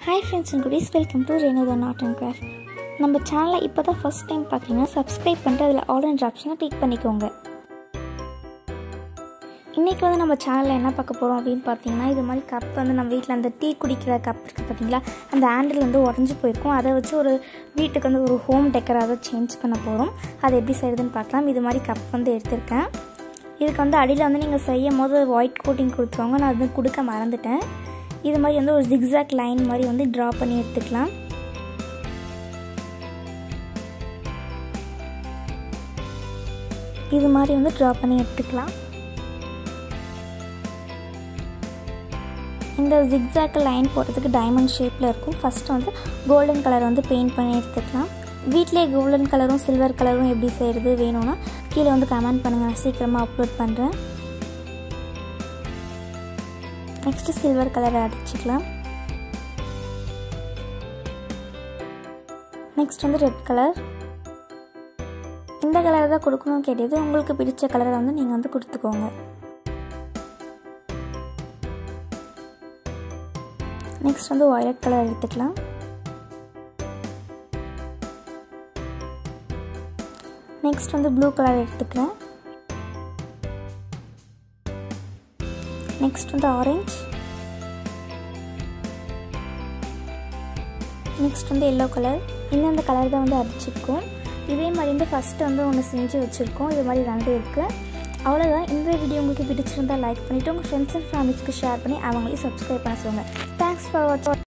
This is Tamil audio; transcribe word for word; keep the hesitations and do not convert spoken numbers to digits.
Hi friends and goodies, welcome to Renuda Art and Craft. நம்ம சேனலை இப்போ தான் ஃபர்ஸ்ட் டைம் பார்க்குறீங்கன்னா சப்ஸ்கிரைப் பண்ணிட்டு அதில் ஆல் என்ற ஆப்ஷனை கிளிக் பண்ணிக்கோங்க. இன்றைக்கி வந்து நம்ம சேனலில் என்ன பார்க்க போகிறோம் அப்படின்னு பார்த்தீங்கன்னா, இது மாதிரி கப் வந்து நம்ம வீட்டில் அந்த டீ குடிக்கிற கப் இருக்குது பார்த்தீங்களா, அந்த ஹேண்டில் வந்து உடஞ்சி போயிருக்கும். அதை வச்சு ஒரு வீட்டுக்கு வந்து ஒரு ஹோம் டெக்கராக சேஞ்ச் பண்ண போகிறோம். அது எப்படி செய்யுதுன்னு பார்க்கலாம். இது மாதிரி கப் வந்து எடுத்திருக்கேன். இதுக்கு வந்து அடியில் வந்து நீங்கள் செய்யும் போது ஒயிட் கோட்டிங் கொடுத்துருவாங்க. நான் அது கொடுக்க மறந்துட்டேன். இது மாதிரி வந்து ஒரு ஜிக்ஸாக் லைன் மாதிரி வந்து ட்ரா பண்ணி எடுத்துக்கலாம். இது மாதிரி வந்து ட்ரா பண்ணி எடுத்துக்கலாம். இந்த ஜிக்ஸாக் லைன் போடுறதுக்கு டைமண்ட் ஷேப்பில் இருக்கும். ஃபஸ்ட்டு வந்து கோல்டன் கலர் வந்து பெயிண்ட் பண்ணி எடுத்துக்கலாம். வீட்டிலே கோல்டன் கலரும் சில்வர் கலரும் எப்படி செய்கிறது வேணும்னா கீழே வந்து கமெண்ட் பண்ணுங்கள். நான் சீக்கிரமாக அப்லோட் பண்ணுறேன். நெக்ஸ்ட்டு சில்வர் கலரை அடிச்சுக்கலாம். நெக்ஸ்ட் வந்து ரெட் கலர். இந்த கலரை தான் கொடுக்கணும்னு கேட்டது. உங்களுக்கு பிடிச்ச கலரை வந்து நீங்கள் வந்து கொடுத்துக்கோங்க. நெக்ஸ்ட் வந்து வயலட் கலர் எடுத்துக்கலாம். நெக்ஸ்ட் வந்து ப்ளூ கலர் எடுத்துக்கிறேன். நெக்ஸ்ட் வந்து ஆரஞ்சு. நெக்ஸ்ட் வந்து எல்லோ கலர். இந்தந்த கலர் தான் வந்து அடிச்சிருக்கோம். இதே மாதிரி வந்து ஃபஸ்ட்டு வந்து ஒன்று செஞ்சு வச்சுருக்கோம். இது மாதிரி ரெண்டு இருக்குது. அவ்வளோதான். இந்த வீடியோ உங்களுக்கு பிடிச்சிருந்தால் லைக் பண்ணிவிட்டு உங்கள் ஃப்ரெண்ட்ஸ் அண்ட் ஃபேமிலிஸ்க்கு ஷேர் பண்ணி அவங்களையும் சப்ஸ்கிரைப் பண்ண சொல்லுங்கள். தேங்க்ஸ் ஃபார் வாட்சிங்.